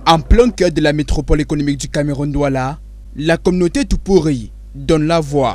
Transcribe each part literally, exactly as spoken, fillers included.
En plein cœur de la métropole économique du Cameroun-Douala, la communauté Tupuri donne la voix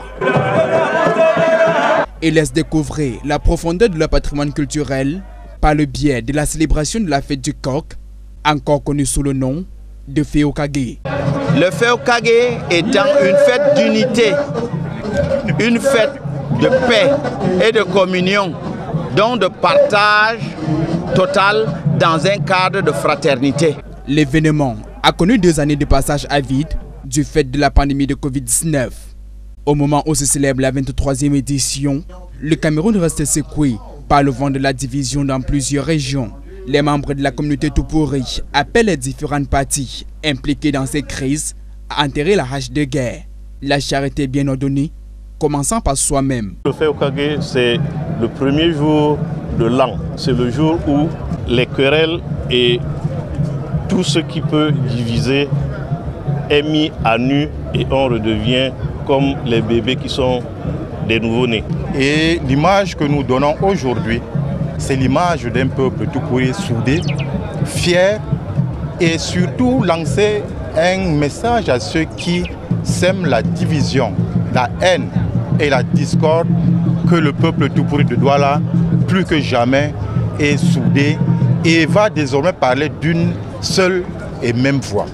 et laisse découvrir la profondeur de leur patrimoine culturel par le biais de la célébration de la fête du coq, encore connue sous le nom de Feokage. Le Feokage étant une fête d'unité, une fête de paix et de communion, donc de partage total dans un cadre de fraternité. L'événement a connu deux années de passage à vide du fait de la pandémie de Covid dix-neuf. Au moment où se célèbre la vingt-troisième édition, le Cameroun reste secoué par le vent de la division dans plusieurs régions. Les membres de la communauté Tupuri appellent les différentes parties impliquées dans ces crises à enterrer la hache de guerre. La charité bien ordonnée, commençant par soi-même. Le Feokage, c'est le premier jour de l'an. C'est le jour où les querelles et tout ce qui peut diviser est mis à nu et on redevient comme les bébés qui sont des nouveau-nés. Et l'image que nous donnons aujourd'hui, c'est l'image d'un peuple Tupuri soudé, fier et surtout lancer un message à ceux qui sèment la division, la haine et la discorde, que le peuple Tupuri de Douala, plus que jamais, est soudé et va désormais parler d'une seule et même voix.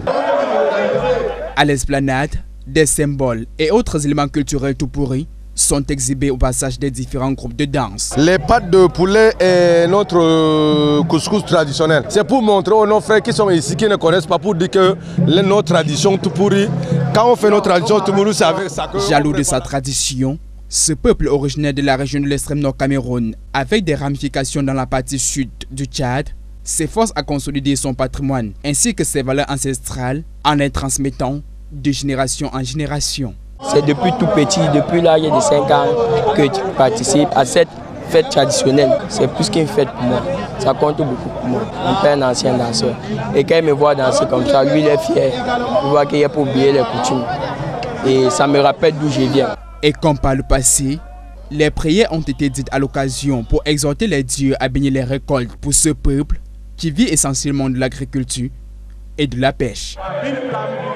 À l'esplanade, des symboles et autres éléments culturels Tupuri sont exhibés au passage des différents groupes de danse. Les pâtes de poulet et notre couscous traditionnel. C'est pour montrer aux nos frères qui sont ici, qui ne connaissent pas, pour dire que les, nos traditions Tupuri, quand on fait nos traditions Tupuri, c'est avec ça que... Jaloux de sa tradition, ce peuple originaire de la région de l'extrême nord Cameroun, avec des ramifications dans la partie sud du Tchad, s'efforce à consolider son patrimoine ainsi que ses valeurs ancestrales en les transmettant de génération en génération. C'est depuis tout petit, depuis l'âge de cinq ans, que je participe à cette fête traditionnelle. C'est plus qu'une fête pour moi. Ça compte beaucoup pour moi. Mon père est un ancien danseur. Et quand il me voit danser comme ça, lui il est fier. Il voit qu'il a pas oublié les coutumes. Et ça me rappelle d'où je viens. Et comme par le passé, les prières ont été dites à l'occasion pour exhorter les dieux à bénir les récoltes pour ce peuple qui vit essentiellement de l'agriculture et de la pêche.